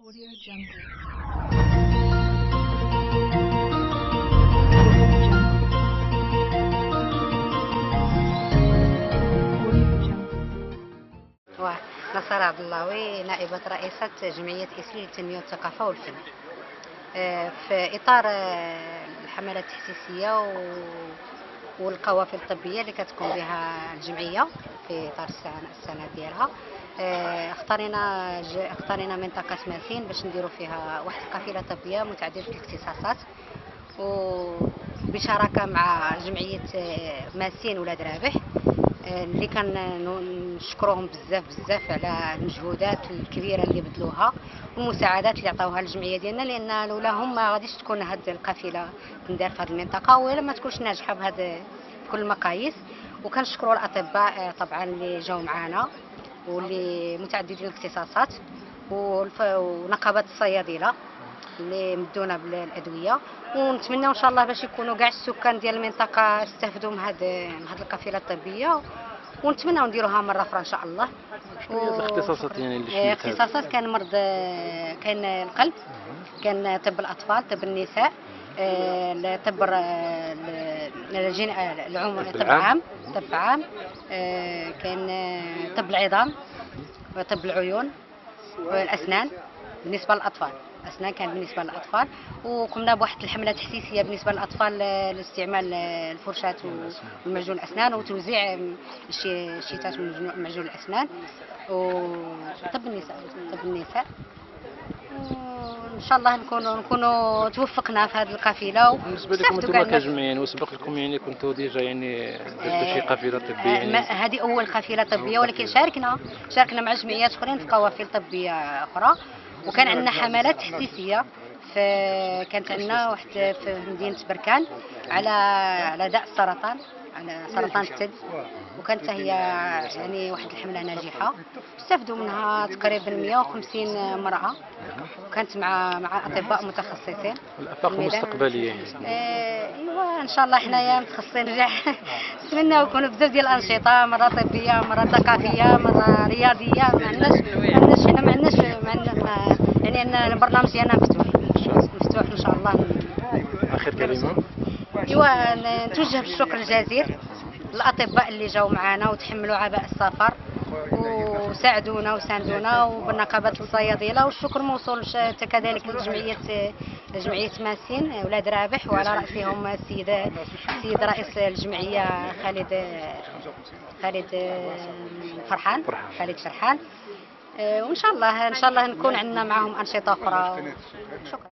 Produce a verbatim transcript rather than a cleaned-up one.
Audio Jungle. نصر عبد اللهوي، نائبة رئيسة جمعية إسلي للتنمية والثقافة والفن. في إطار الحملات التحسيسية والقوافل الطبية اللي كتقوم بها الجمعية في إطار السنة ديالها، اختارينا اختارينا منطقة ماسين باش نديروا فيها واحد القافلة طبية متعددة الاختصاصات، وبشراكة مع جمعية ماسين ولاد رابح، اللي كنشكروهم بزاف بزاف على المجهودات الكبيره اللي بذلوها والمساعدات اللي عطاوها للجمعيه ديالنا، لان لولاهم ما غاديش تكون هذه القافله تندار في هذه المنطقه ولا ما تكونش ناجحه بهذا بكل المقاييس. وكنشكروا الاطباء طبعا اللي جاوا معنا واللي متعددين الاختصاصات، ونقابه الصيادله اللي مدونا بالادويه، ونتمنى ان شاء الله باش يكونوا كاع السكان ديال المنطقه استفدوا من هذه من هذه القافله الطبيه، ونتمنى نديروها مره اخرى ان شاء الله. شنو هي الاختصاصات يعني اللي شفتها؟ اختصاصات كان مرض، كان القلب، كان طب الاطفال، طب النساء، طب العموم، طب عام، طب عام، كان طب العظام، طب العيون والاسنان بالنسبه للاطفال. أسنان كان بالنسبة للأطفال، وقمنا بواحد الحملة تحسيسية بالنسبة للأطفال لاستعمال الفرشاة ومعجون الأسنان وتوزيع الشيتات ومعجون الأسنان، وطب النساء طب النساء ان شاء الله نكونوا نكونوا توفقنا في هذه القافله. بالنسبه لكم انتم كجمعيه، وسبق لكم يعني كنتوا ديجا يعني درتوا شي قافله طبيه؟ يعني هذه اول قافله طبيه، ولكن شاركنا شاركنا مع جمعيات اخرين في قوافل طبيه اخرى، وكان عندنا حملات تحسيسيه. كانت عندنا واحد في مدينه بركان على على داء السرطان، على سرطان الثدي، وكانت هي يعني واحد الحمله ناجحه، استفدوا منها تقريبا مئة وخمسين امراه، وكانت مع مع اطباء متخصصين. الافاق المستقبليه ايوا ان شاء الله حنايا متخصصين نجاح نتمناو يكونوا بزاف ديال الانشطه، مره طبيه، مره ثقافيه، مره رياضيه. ما عندناش ما عندناش حنا ما عندناش ما عندنا يعني ان البرنامج ديالنا مفتوح مفتوح ان شاء الله. اخر كلمه. ايوا نتوجه بالشكر الجزيل للاطباء اللي جاوا معنا وتحملوا عباء السفر وساعدونا وساندونا، وبالنقابه الصيادله، والشكر موصول كذلك لجمعيه جمعيه ماسين ولاد رابح، وعلى راسهم السيد السيد رئيس الجمعيه خالد خالد فرحان خالد فرحان. وان شاء الله ان شاء الله نكون عندنا معهم انشطه اخرى. شكرا.